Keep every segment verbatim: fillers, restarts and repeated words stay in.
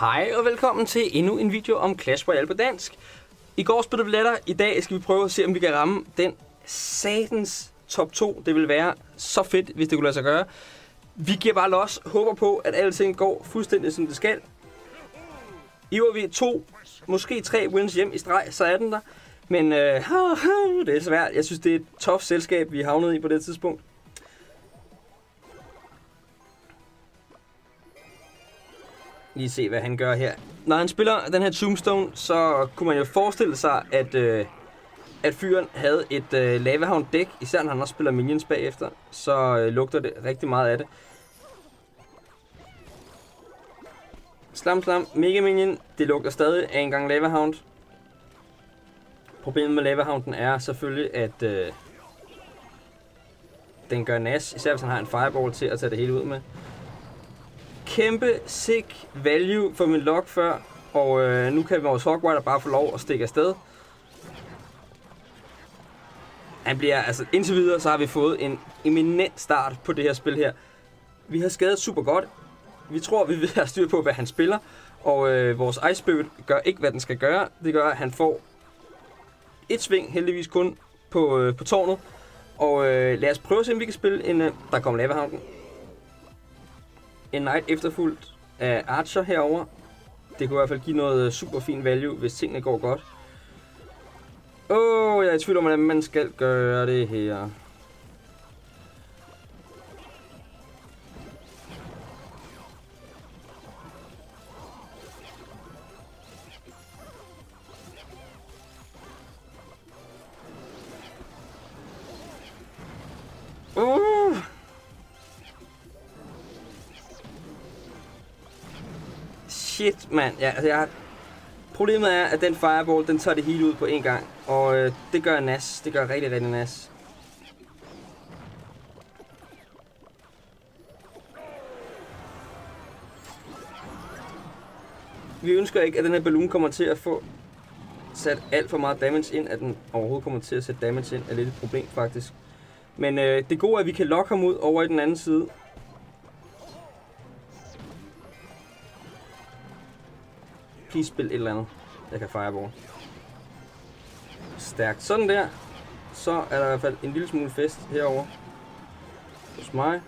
Hej og velkommen til endnu en video om Clash Royale på dansk. I går spillede vi lettere, i dag skal vi prøve at se om vi kan ramme den satans top to. Det vil være så fedt, hvis det kunne lade sig gøre. Vi giver bare los, håber på at alting går fuldstændig som det skal. Iver vi to, måske tre wins hjem i streg, så er den der. Men øh, det er svært, jeg synes det er et tough selskab vi er havnet i på det tidspunkt. Lige se hvad han gør her. Når han spiller den her Tombstone, så kunne man jo forestille sig at, øh, at fyren havde et øh, Lavahound dæk. Især når han også spiller minions bagefter, så øh, lugter det rigtig meget af det. Slam slam, Mega Minion, det lugter stadig af en gang Lavahound. Problemet med Lavahounden er selvfølgelig at øh, den gør nas, især hvis han har en Fireball til at tage det hele ud med. Kæmpe sick value for min lock før, og øh, nu kan vores Hogwarts bare få lov at stikke afsted. Han bliver, altså indtil videre, så har vi fået en eminent start på det her spil her. Vi har skadet super godt. Vi tror, vi vil have styr på, hvad han spiller, og øh, vores Ice Spirit gør ikke, hvad den skal gøre. Det gør, at han får et sving, heldigvis kun, på, øh, på tårnet. Og øh, lad os prøve at se, om vi kan spille en... Øh, der kommer Lavahounden. En Knight efterfulgt af Archer herover. Det kunne i hvert fald give noget super fin value, hvis tingene går godt. Åh, oh, jeg er i tvivl om, hvordan man skal gøre det her. Uh. Shit, mand. Ja, altså, jeg... Problemet er, at den Fireball, den tager det hele ud på en gang. Og øh, det gør nas. Det gør rigtig, rigtig nas. Vi ønsker ikke, at den her balloon kommer til at få sat alt for meget damage ind. At den overhovedet kommer til at sætte damage ind, er lidt et problem, faktisk. Men øh, det gode er, at vi kan lokke ham ud over i den anden side. Please spil et eller andet. Jeg kan Fireball. Stærkt. Sådan der. Så er der i hvert fald en lille smule fest herover hos mig.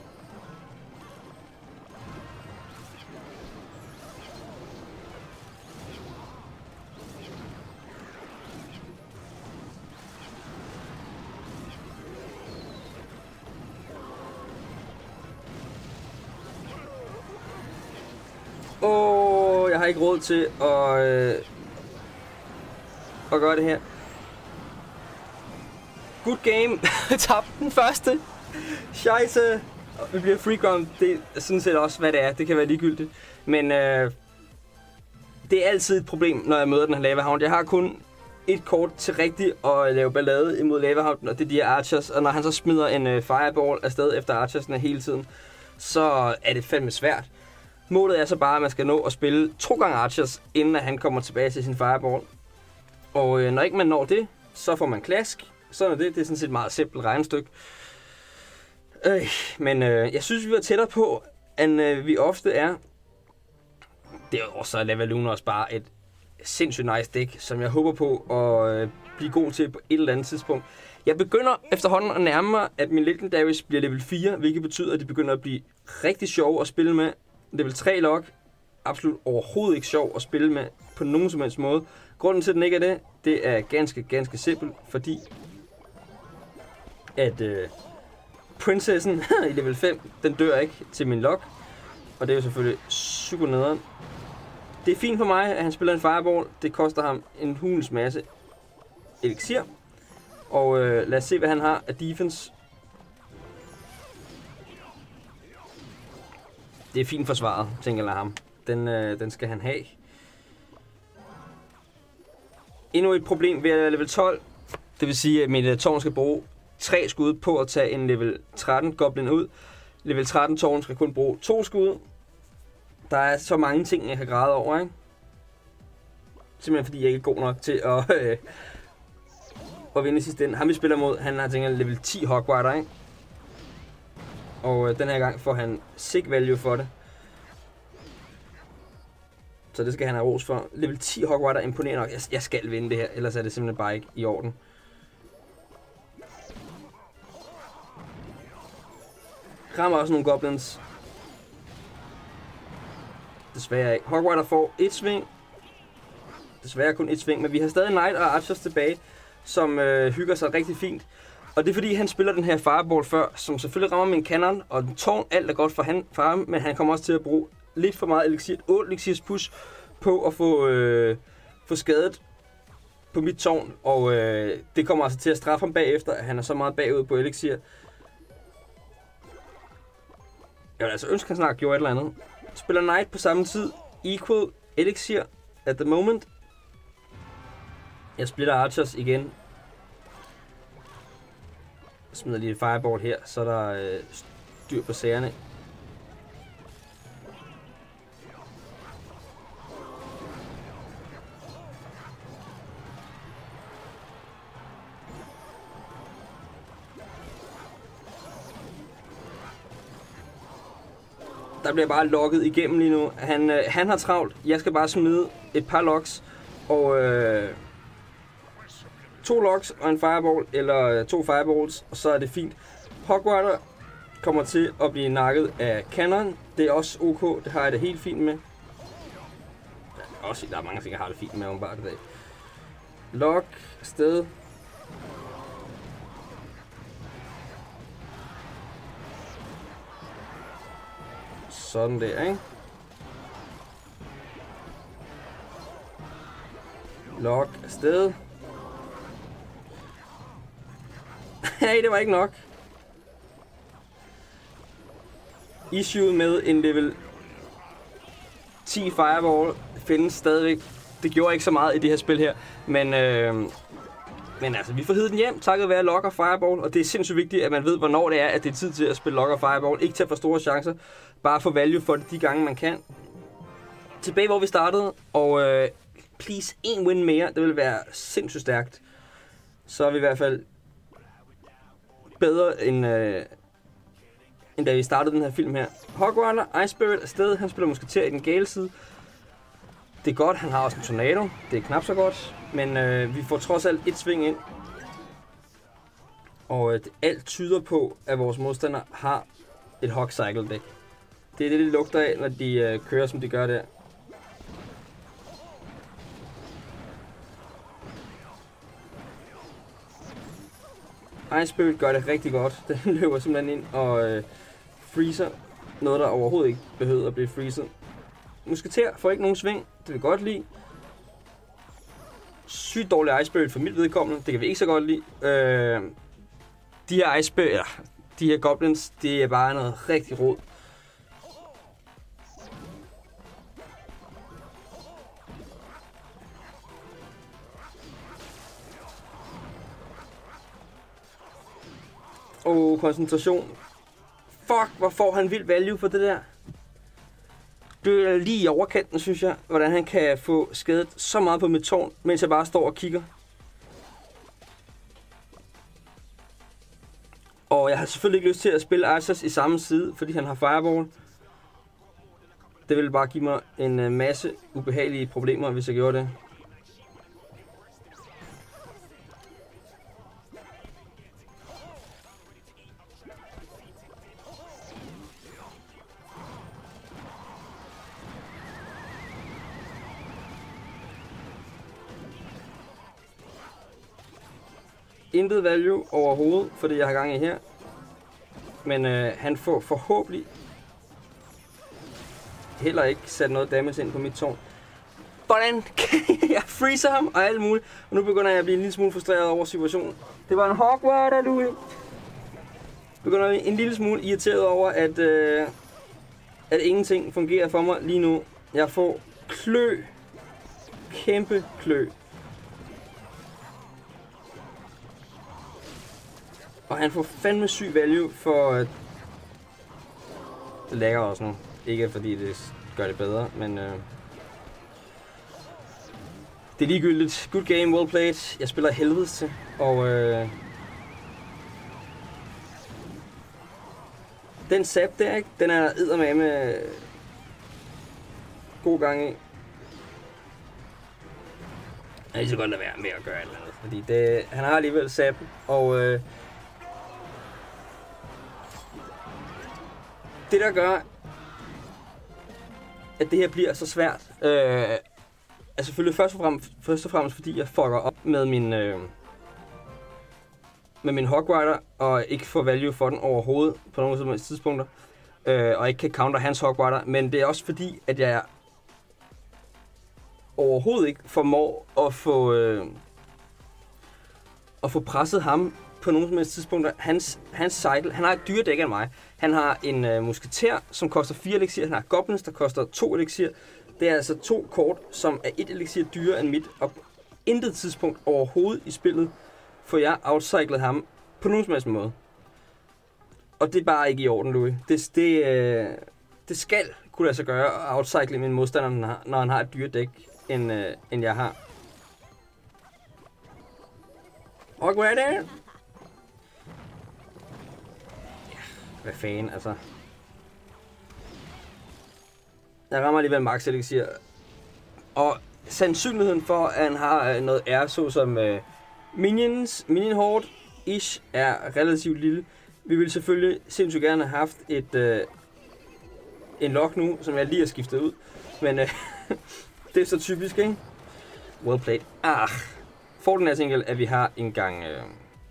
Åh, oh, jeg har ikke råd til at, øh, at gøre det her. Good game. Tabte den første. Scheisse. Vi bliver free ground. Det er sådan set også, hvad det er. Det kan være ligegyldigt. Men øh, det er altid et problem, når jeg møder den her Lavahound. Jeg har kun et kort til rigtigt at lave ballade imod Lavahounden, og det er de her Archers. Og når han så smider en øh, Fireball afsted efter Archersne hele tiden, så er det fandme svært. Målet er så bare, at man skal nå at spille to gange Archers, inden at han kommer tilbage til sin Fireball. Og øh, når ikke man når det, så får man klask. Sådan er det. Det er sådan set et meget simpelt regnestykke. Øh, men øh, jeg synes, vi var tættere på, end øh, vi ofte er. Det er også så Lavaluna også bare et sindssygt nice dæk, som jeg håber på at øh, blive god til på et eller andet tidspunkt. Jeg begynder efterhånden at nærme mig, at min Legendaries bliver level fire, hvilket betyder, at de begynder at blive rigtig sjove at spille med. Level tre lock, absolut overhovedet ikke sjov at spille med på nogen som helst måde. Grunden til, at den ikke er det, det er ganske, ganske simpelt, fordi at øh, prinsessen i level fem, den dør ikke til min lock, og det er jo selvfølgelig super nederen. Det er fint for mig, at han spiller en Fireball. Det koster ham en hulens masse elixir, og øh, lad os se, hvad han har af defense. Det er fint forsvaret, tænker jeg ham. Den, øh, den skal han have. Endnu et problem ved at level tolv. Det vil sige, at mit uh, tårn skal bruge tre skud på at tage en level tretten goblin ud. Level tretten tårn skal kun bruge to skud. Der er så mange ting, jeg kan græde over, ikke? Simpelthen fordi jeg ikke er god nok til at, øh, at vinde sidste ende. Ham vi spiller mod, han har tænkt level ti Hogwarts, ikke? Og øh, den her gang får han sick value for det. Så det skal han have ros for. Level ti Hogwarts er imponerende nok. Jeg, jeg skal vinde det her, ellers er det simpelthen bare ikke i orden. Rammer også nogle goblins. Desværre ikke. Hogwarts får et sving. Desværre kun et sving, men vi har stadig Knight og Archers tilbage, som øh, hygger sig rigtig fint. Og det er fordi, han spiller den her Fireball før, som selvfølgelig rammer med en kanon og en tårn. Alt er godt for, han, for ham, men han kommer også til at bruge lidt for meget elixir, otte elixirs push på at få, øh, få skadet på mit tårn. Og øh, det kommer altså til at straffe ham bagefter, at han er så meget bagud på elixir. Jeg vil altså ønske, at han snart gjorde et eller andet. Spiller Knight på samme tid. Equal elixir at the moment. Jeg splitter Archers igen. Jeg smider lige et Fireball her, så er der øh, styr på sagerne. Der bliver bare logget igennem lige nu. Han, øh, han har travlt. Jeg skal bare smide et par logs. Og øh, to logs og en fireball, eller to fireballs, og så er det fint. Hogwarts kommer til at blive nakket af cannon. Det er også ok. Det har jeg det helt fint med. Der er, også, der er mange ting, jeg har det fint med om bare det dag. Log afsted. Sådan der, ikke? Log afsted. Nej, det var ikke nok. Issue med en level ti Fireball findes stadigvæk. Det gjorde ikke så meget i det her spil her, men, øh, men altså, vi får heddet den hjem, takket være Log og Fireball, og det er sindssygt vigtigt, at man ved, hvornår det er, at det er tid til at spille Log og Fireball. Ikke til at få store chancer, bare få value for det de gange, man kan. Tilbage, hvor vi startede, og øh, please, en win mere, det vil være sindssygt stærkt. Så er vi i hvert fald bedre end, øh, end da vi startede den her film her. Hogwarts, Ice Spirit er sted, han spiller musketer i den gale side. Det er godt, han har også en tornado, det er knap så godt, men øh, vi får trods alt et sving ind. Og øh, alt tyder på, at vores modstander har et Hog Cycle dæk. Det er det, det lugter af, når de øh, kører, som de gør der. Ice Spirit gør det rigtig godt. Den løber simpelthen ind og øh, freezer noget, der overhovedet ikke behøver at blive freezet. Musketer får ikke nogen sving. Det vil jeg godt lide. Sygt dårlig Ice Spirit for mit vedkommende. Det kan vi ikke så godt lide. Øh, de her Ice Spirit, ja, de her goblins, det er bare noget rigtig rod. Og koncentration. Fuck, hvor får han vild value for det der. Det er lige i overkanten, synes jeg, hvordan han kan få skadet så meget på mit tårn, mens jeg bare står og kigger. Og jeg har selvfølgelig ikke lyst til at spille Archers i samme side, fordi han har Fireball. Det ville bare give mig en masse ubehagelige problemer, hvis jeg gjorde det. Intet value overhovedet for det, jeg har gang i her. Men øh, han får forhåbentlig heller ikke sat noget damage ind på mit tårn. Hvordan kan jeg freeze ham og alt muligt? Og nu begynder jeg at blive en lille smule frustreret over situationen. Det var en Hogwarts, Louis. Begynder jeg en lille smule irriteret over, at, øh, at ingenting fungerer for mig lige nu. Jeg får klø. Kæmpe klø. Og han får fandme syg value for... Øh, det lægger også nu. Ikke fordi det gør det bedre, men... Øh, det er ligegyldigt. Good game, well played. Jeg spiller helvedes til. Og... Øh, den sap der, ikke? Den er eddermame med god gang i. er lige så godt lade være med at gøre et eller andet. Fordi det, han har alligevel sap, og øh, det der gør, at det her bliver så svært, øh, er selvfølgelig først og, fremmest, først og fremmest fordi jeg fucker op med min, øh, med min Hog Rider, og ikke får value for den overhovedet på nogle som helst tidspunkter, øh, og ikke kan counter hans Hog Rider, men det er også fordi, at jeg overhovedet ikke formår at få, øh, at få presset ham på nogle som helst tidspunkter. Hans, hans cycle, han har et dyre dæk af mig. Han har en øh, musketer, som koster fire elixir. Han har goblins, der koster to elixir. Det er altså to kort, som er et elixir dyrere end mit, og på intet tidspunkt overhovedet i spillet får jeg outcyclet ham på nogen som helst måde. Og det er bare ikke i orden, Louis. Det, det, øh, det skal kunne lade sig gøre at outcycle min modstander, når han har, når han har et dyre dæk, end, øh, end jeg har. Og hvad er det? Ja, hvad fanden, altså. Jeg rammer alligevel max elixir. Og sandsynligheden for, at han har noget R, såsom uh, minions, minion horde ish, er relativt lille. Vi ville selvfølgelig sindssygt gerne have haft et, uh, en lock nu, som jeg lige har skiftet ud. Men uh, det er så typisk, ikke? Well played. Ah. Fordelen er til gengæld, at vi har en gang, uh,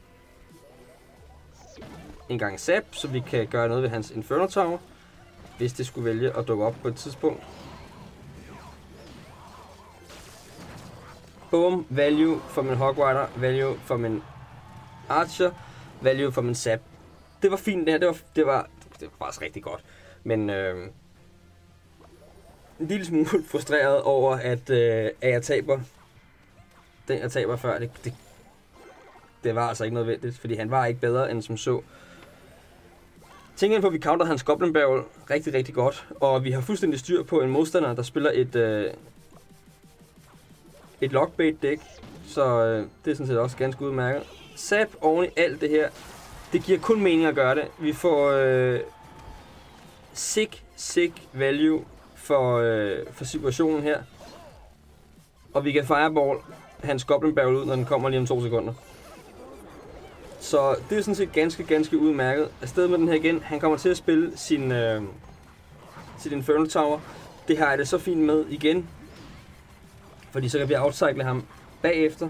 en gang sap, så vi kan gøre noget ved hans Inferno Tower, hvis det skulle vælge at dukke op på et tidspunkt. Boom, value for min Hog Rider, value for min Archer, value for min sap. Det var fint det her, det var, det var, det var faktisk rigtig godt. Men øh, en lille smule frustreret over, at, øh, at jeg taber. Den jeg taber før, det, det, det var altså ikke nødvendigt, fordi han var ikke bedre end som så. Tænker på, at vi counter hans Goblin Barrel rigtig, rigtig godt, og vi har fuldstændig styr på en modstander, der spiller et, øh, et lockbait dæk, så øh, det er sådan set også ganske udmærket. Sap oven i alt det her, det giver kun mening at gøre det. Vi får øh, sick, sick value for, øh, for situationen her, og vi kan fireball hans Goblin Barrel ud, når den kommer lige om to sekunder. Så det er sådan set ganske, ganske udmærket. Afsted med den her igen. Han kommer til at spille sin, øh, sin Inferno Tower. Det har jeg det så fint med igen. Fordi så kan vi outcycle ham bagefter.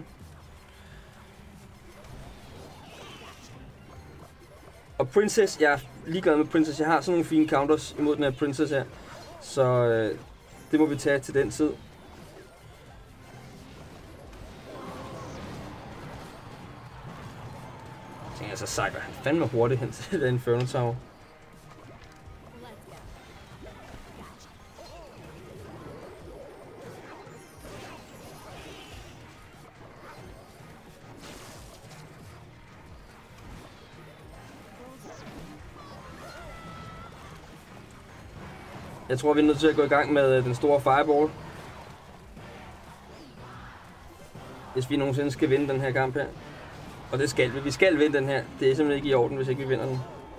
Og Princess, jeg er ligeglad med Princess. Jeg har sådan nogle fine counters imod den her Princess her. Så øh, det må vi tage til den tid. Altså cyber han fandme hurtigt hen til den Inferno Tower. Jeg tror, vi er nødt til at gå i gang med den store fireball. Hvis vi nogensinde skal vinde den her kamp her. Og det skal vi. Vi skal vinde den her. Det er simpelthen ikke i orden, hvis ikke vi vinder den.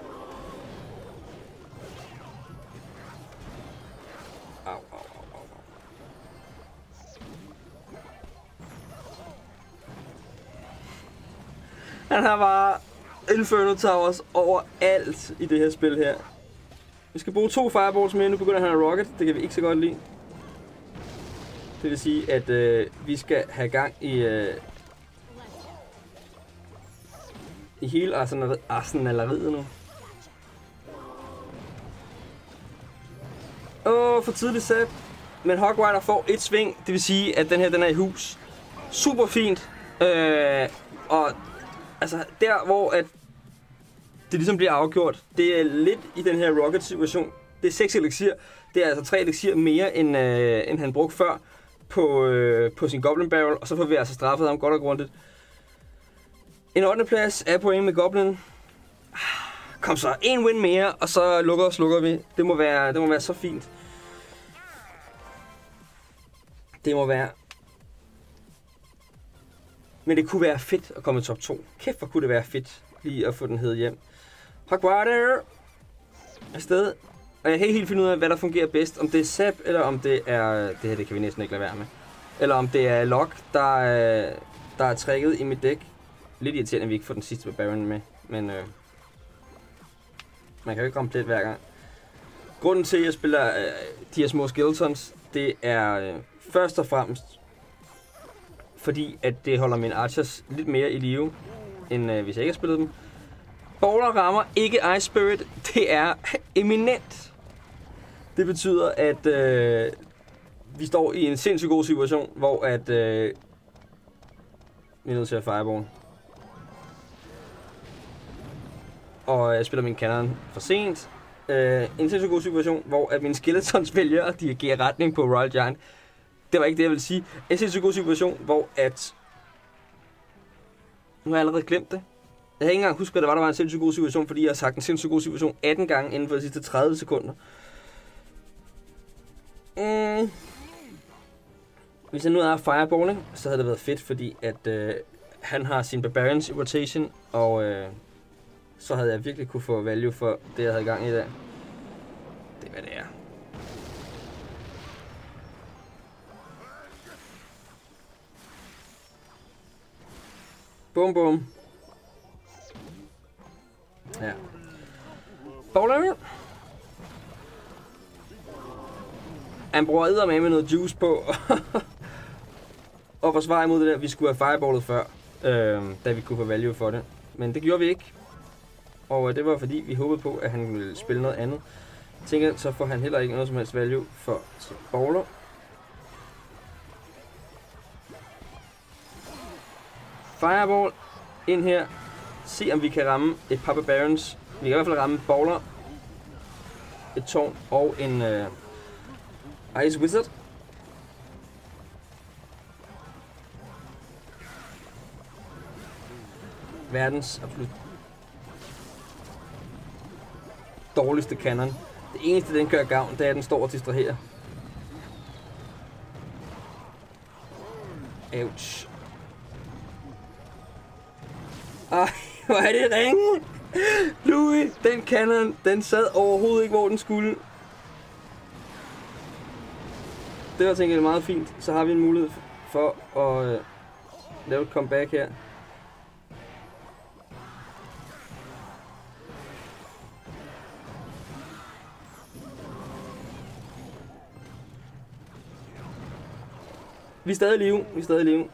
Au, au, au, au. Han har bare Inferno Towers overalt i det her spil her. Vi skal bruge to fireballs mere. Nu begynder han at rocket. Det kan vi ikke så godt lide. Det vil sige, at øh, vi skal have gang i... Øh, I hele arsenaleriet nu. Åh, oh, for tidligt sap. Men Hog Rider får et sving. Det vil sige, at den her den er i hus. Super fint. Øh, og altså, der hvor at det ligesom bliver afgjort, det er lidt i den her rocket situation. Det er seks elixir. Det er altså tre elixir mere, end, øh, end han brugte før på, øh, på sin Goblin Barrel. Og så får vi altså straffet ham godt og grundigt. En ottende plads er point med Goblin. Kom så, en win mere, og så lukker og slukker vi. Det må være, det må være så fint. Det må være. Men det kunne være fedt at komme i top to. Kæft, hvor kunne det være fedt lige at få den hed hjem. Hog Rider afsted. Og jeg kan ikke helt finde ud af, hvad der fungerer bedst. Om det er sap, eller om det er... Det her, det kan vi næsten ikke lade være med. eller om det er Lock, der, øh, der er tricket i mit dæk. Lidt irriterende, at vi ikke får den sidste Barbarian med, men øh, man kan jo ikke ramme plet hver gang. Grunden til, at jeg spiller øh, de her små skeletons, det er øh, først og fremmest, fordi at det holder mine archers lidt mere i live, end øh, hvis jeg ikke har spillet dem. Bowler rammer ikke Ice Spirit, det er eminent. Det betyder, at øh, vi står i en sindssygt god situation, hvor at øh, vi er nødt til at fireball. Og jeg spiller min cannon for sent. Øh, en sindssygt god situation, hvor at mine skeletons vælger at dirigere retning på Royal Giant. Det var ikke det, jeg ville sige. En sindssygt god situation, hvor at... Nu har jeg allerede glemt det. Jeg har ikke engang husket, at der var, der var en sindssygt god situation, fordi jeg har sagt en sindssygt god situation atten gange inden for de sidste tredive sekunder. Mm. Hvis jeg nu er fireballing, så havde det været fedt, fordi at øh, han har sin Barbarians i rotation, og øh, så havde jeg virkelig kunne få value for det, jeg havde i gang i dag. Det er, hvad det er. Bum bum. Ja. Bowler. Han bruger eddermame med noget juice på og forsvare imod det der. Vi skulle have fireballet før, øh, da vi kunne få value for det. Men det gjorde vi ikke. Og øh, det var fordi vi håbede på, at han ville spille noget andet. Jeg tænker, så får han heller ikke noget som helst value for sin bowler. Fireball ind her. Se om vi kan ramme et par Barbarians. Vi kan i hvert fald ramme bowler, et tårn og en øh, Ice Wizard. Verdens absolut dårligste cannon. Det eneste, den gør gavn, det er, at den står og distraherer. Ouch. Ej, hvor er det ringe! Louis, den cannon, den sad overhovedet ikke, hvor den skulle. Det var tænkt meget fint. Så har vi en mulighed for at øh, lave et comeback her. Vi er stadig i live. Vi er stadig i live.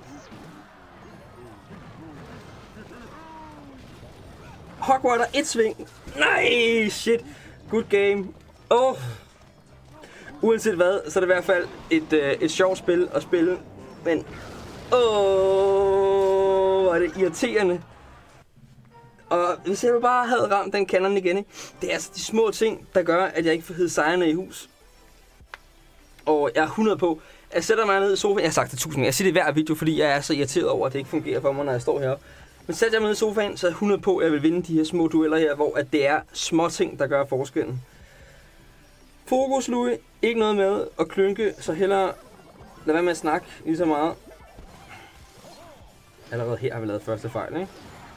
Hogwarts et sving. Nej, shit. Good game. Åh. Oh. Uanset hvad, så er det i hvert fald et, øh, et sjovt spil at spille. Men åh, oh, hvor er det irriterende. Og hvis jeg nu bare havde ramt den cannon igen, ikke? Det er altså de små ting, der gør, at jeg ikke får hed sejrene i hus. Og jeg er hundrede på, at jeg sætter mig ned i sofaen. Jeg har sagt det tusind gange. Jeg siger det i hver video, fordi jeg er så irriteret over, at det ikke fungerer for mig, når jeg står heroppe. Men sætter jeg mig ned i sofaen, så er jeg hundrede på, at jeg vil vinde de her små dueller her, hvor at det er små ting, der gør forskellen. Fokus, Louis. Ikke noget med at klynke, så hellere lad være med at snakke lige så meget. Allerede her har vi lavet første fejl, ikke?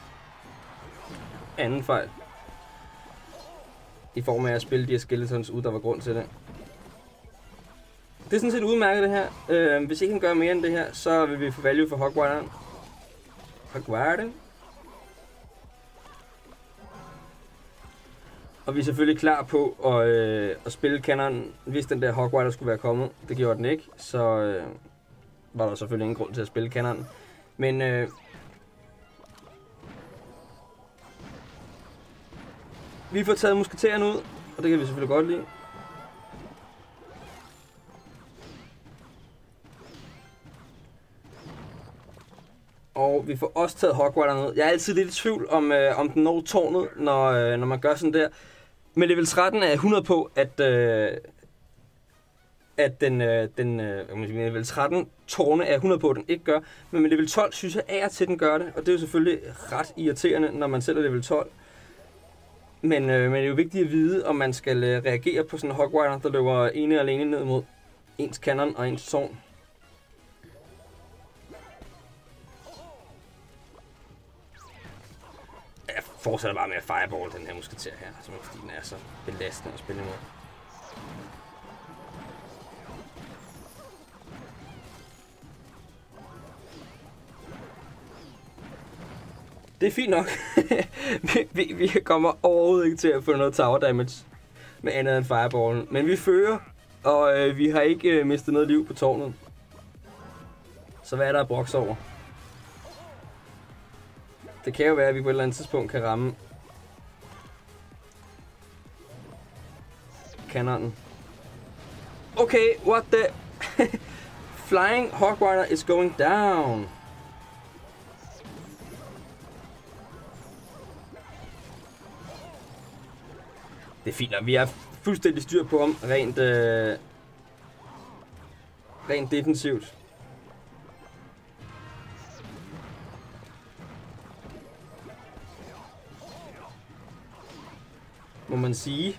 Anden fejl. I form af at spille de her skeletons ud, der var grund til det. Det er sådan set udmærket det her. Øh, hvis ikke han gør mere end det her, så vil vi få value for Hogwarts. Hogwarts. Og vi er selvfølgelig klar på at, øh, at spille cannon, hvis den der Hogwarts skulle være kommet. Det gjorde den ikke, så øh, var der selvfølgelig ingen grund til at spille cannon. Men øh, vi får taget musketeren ud, og det kan vi selvfølgelig godt lide. Og vi får også taget Hogwarts ned. Jeg er altid lidt i tvivl om, øh, om den når tårnet, når, øh, når man gør sådan der. Med level tretten er jeg hundrede på, at, øh, at den, øh, den øh, med level tretten tårne er jeg hundrede på, at den ikke gør. Men med level tolv synes jeg af og til, den gør det. Og det er jo selvfølgelig ret irriterende, når man selv er level tolv. Men, øh, men det er jo vigtigt at vide, om man skal øh, reagere på sådan en Hogwarts, der løber ene og alene ned mod ens cannon og ens tårn. Jeg fortsætter bare med at fireball den her musketer her, simpelthen fordi den er så belastende at spille imod. Det er fint nok. vi, vi, vi kommer overhovedet ikke til at få noget tower damage med andet end fireballen. Men vi fører, og øh, vi har ikke øh, mistet noget liv på tårnet. Så hvad er der at brokse over? Det kan jo være, at vi på et eller andet tidspunkt kan ramme kanonen. Okay, what the... Flying Hog Rider is going down. Det er fint, og vi har fuldstændig styr på ham, rent, øh, rent defensivt. Må man sige.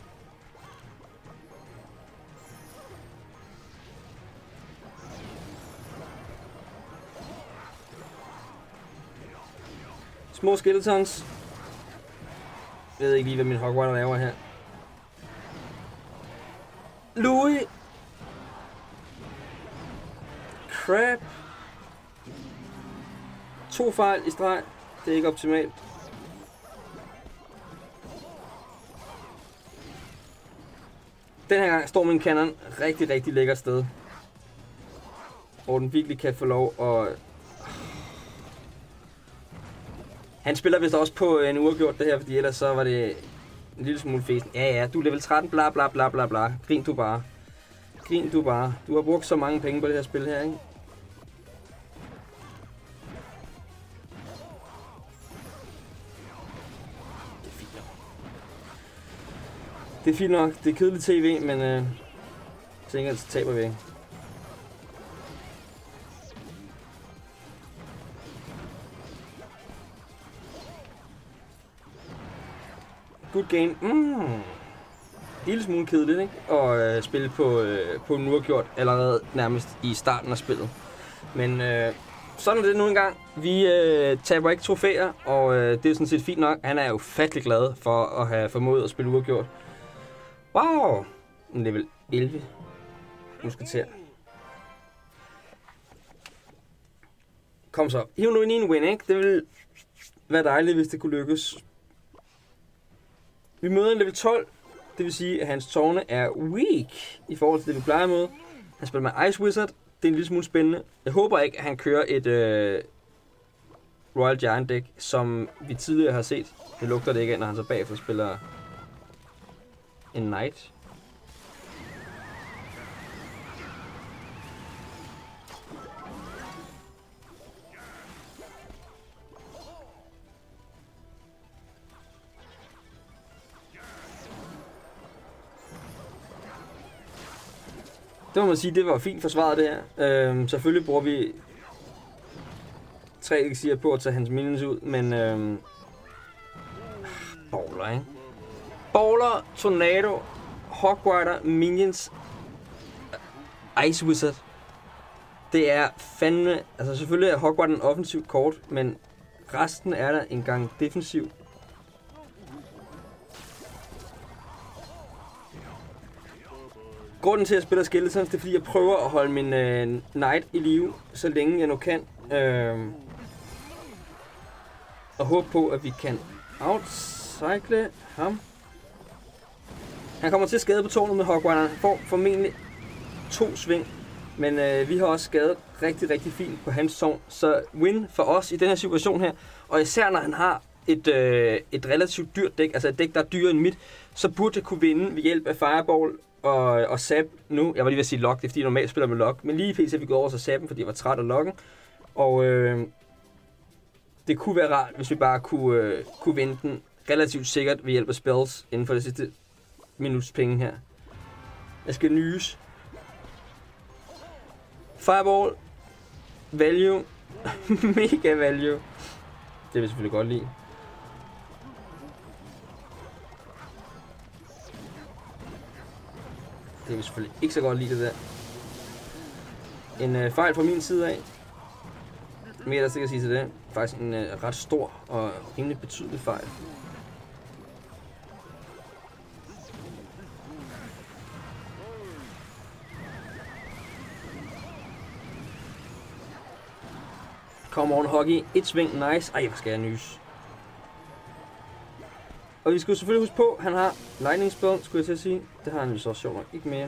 Små skeletons. Jeg ved ikke lige, hvad min Hog Rider laver her. Louis. Crap. To fejl i streg. Det er ikke optimalt. Den her gang står min kanon rigtig, rigtig lækkert sted. Hvor den virkelig kan få lov at... Han spiller vist også på en uafgjort det her, fordi ellers så var det en lille smule fesen. Ja, ja, du er level tretten, bla bla bla bla bla. Grin du bare. Grin du bare. Du har brugt så mange penge på det her spil her, ikke? Det er fint nok. Det er fint nok. Det er kedeligt tv, men øh, så ikke altid taber vi ikke. Good game. Mm. Lille smule kedeligt, ikke? Og øh, spille på, øh, på en uafgjort allerede nærmest i starten af spillet. Men øh, sådan er det nu engang. Vi øh, taber ikke trofæer, og øh, det er sådan set fint nok. Han er jo fattelig glad for at have formået at spille uafgjort. Wow! En level elleve. Musketer. Kom så. Hiv nu ind i en win, ikke? Det ville være dejligt, hvis det kunne lykkes. Vi møder en level tolv, det vil sige, at hans tårne er weak i forhold til det, vi plejer med. Han spiller med Ice Wizard. Det er en lille smule spændende. Jeg håber ikke, at han kører et øh, Royal Giant deck, som vi tidligere har set. Det lugter det ikke, når han så bagefter spiller en Knight. Det må man sige, det var fint forsvaret det her. Øhm, selvfølgelig bruger vi tre elixier på at tage hans minions ud, men øhm, Baller, ikke? Baller, Tornado, Hog Rider, Minions, Ice Wizard. Det er fandme... Altså selvfølgelig er Hog Rider en offensiv kort, men resten er der en gang defensiv. Grunden til at jeg spiller Skeletons, det er fordi jeg prøver at holde min øh, Knight i live, så længe jeg nu kan. Øh, og håbe på, at vi kan outcycle ham. Han kommer til at skade på tårnet med Hog Rider. Han får formentlig to sving. Men øh, vi har også skadet rigtig, rigtig fint på hans tårn. Så win for os i den her situation her. Og især når han har et, øh, et relativt dyrt dæk, altså et dæk, der er dyrere end mit, så burde jeg kunne vinde ved hjælp af Fireball og, og Zap nu. Jeg var lige ved at sige Lock, det er fordi jeg normalt spiller med Lock. Men lige i P C er vi gået over til Zap'en, fordi jeg var træt af Locken. Og øh, det kunne være rart, hvis vi bare kunne, øh, kunne vinde den relativt sikkert ved hjælp af spells inden for det sidste minuts penge her. Jeg skal nyse. Fireball. Value. Mega value. Det vil jeg selvfølgelig godt lide. Det vil jeg selvfølgelig ikke så godt lide, det der. En øh, fejl fra min side af. Mere der skal sige til det. Faktisk en øh, ret stor og rimelig betydelig fejl. Come on, Hoggy. Et sving. Nice. Ej, hvor skal jeg nys. Og vi skal jo selvfølgelig huske på, at han har lightning spell, skulle jeg til at sige. Det har han jo så sjovt nok ikke mere.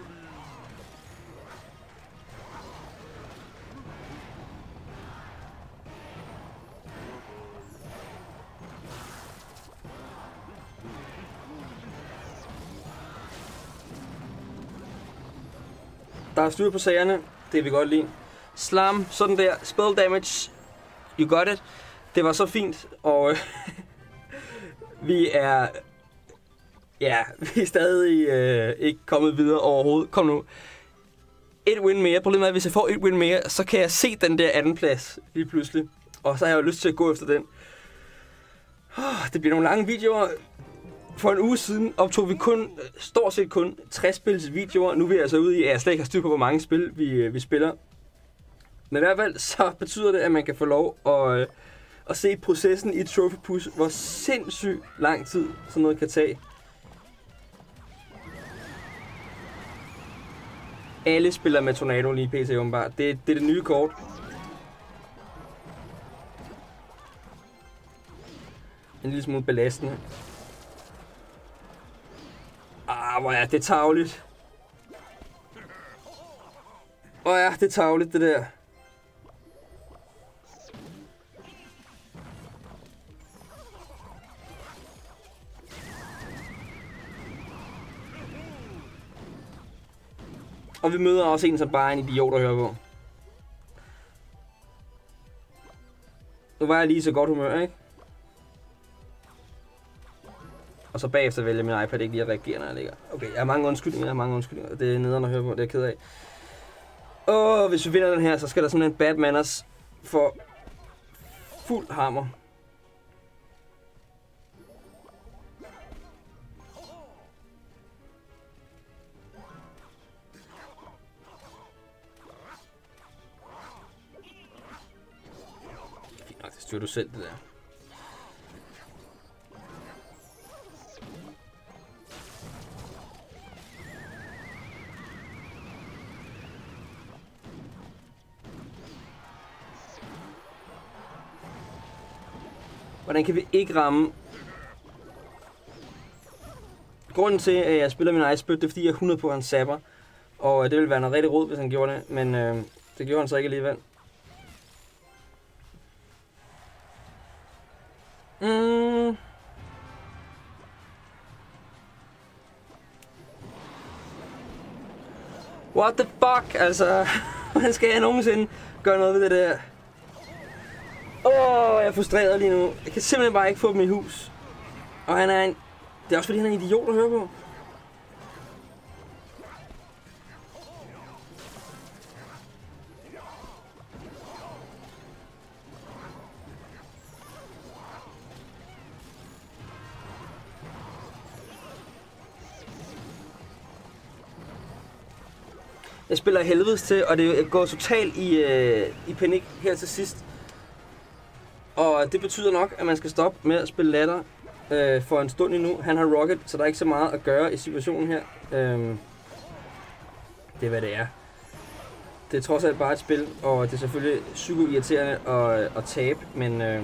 Der er styr på sagerne, det vil vi godt lide. Slam, sådan der, spell damage, you got it. Det var så fint, og øh, vi er, ja, vi er stadig øh, ikke kommet videre overhovedet. Kom nu. Et win mere. Problemet er, at hvis jeg får et win mere, så kan jeg se den der anden plads lige pludselig. Og så har jeg jo lyst til at gå efter den. Det bliver nogle lange videoer. For en uge siden optog vi kun, stort set kun tres spils videoer. Nu er vi altså ude i, at jeg slet ikke har styr på, hvor mange spil vi, vi spiller. Men i hvert fald så betyder det, at man kan få lov at, øh, at se processen i Trophy Push, hvor sindssygt lang tid sådan noget kan tage. Alle spiller med Tornado lige P C åbenbart. Det, det er det nye kort. En lille smule belastende. Ah, hvor er det tarveligt. Hvor er det tarveligt, det der. Og vi møder også en, som bare er en idiot at høre på. Nu var jeg lige så godt humør, ikke? Og så bagefter vælger min iPad ikke lige at reagere, når jeg ligger. Okay, jeg har mange undskyldninger, jeg har mange undskyldninger. Det er nederen at høre på, det er jeg ked af. Og hvis vi vinder den her, så skal der sådan en bad manners for fuld hammer. Fint nok, det styrer du selv, det der. Hvordan kan vi ikke ramme? Grunden til, at jeg spiller min Ice Bird, det er fordi, jeg er hundrede på, at han zapper. Og det ville være noget rigtig rod, hvis han gjorde det. Men øh, det gjorde han så ikke alligevel. Mm. What the fuck? Altså, hvordan skal jeg nogensinde gøre noget ved det der? Åh, oh, jeg er frustreret lige nu. Jeg kan simpelthen bare ikke få dem i hus. Og han er en... Det er også fordi, han er en idiot at høre på. Jeg spiller helvedes til, og det går totalt i, øh, i panik her til sidst. Og det betyder nok, at man skal stoppe med at spille latter øh, for en stund endnu. Han har Rocket, så der er ikke så meget at gøre i situationen her. Øhm, det er, hvad det er. Det er trods alt bare et spil, og det er selvfølgelig psyko-irriterende at, at tabe, men... Øh,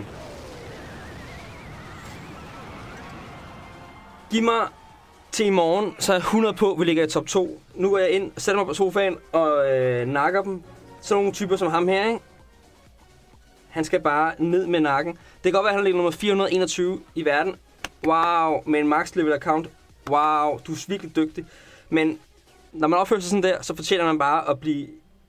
giv mig til i morgen, så er jeg hundrede på, at vi ligger i top to. Nu går jeg ind, sætter mig på sofaen og øh, nakker dem. Sådan nogle typer som ham her, ikke? Han skal bare ned med nakken. Det kan godt være, at han ligger nummer fire hundrede og enogtyve i verden. Wow, med en max level account. Wow, du er virkelig dygtig. Men når man opfører sig sådan der, så fortjener man bare at blive...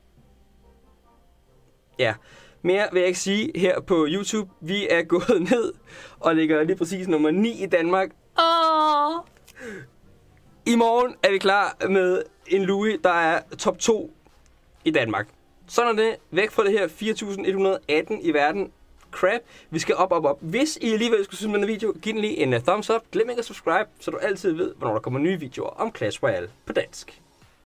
Ja, mere vil jeg ikke sige her på YouTube. Vi er gået ned og ligger lige præcis nummer ni i Danmark. Oh. I morgen er vi klar med en Louis, der er top to i Danmark. Sådan er det. Væk fra det her fire tusind et hundrede og atten i verden. Crap. Vi skal op, op, op. Hvis I alligevel skulle synes med den video, giv den lige en thumbs up. Glem ikke at subscribe, så du altid ved, hvornår der kommer nye videoer om Clash Royale på dansk.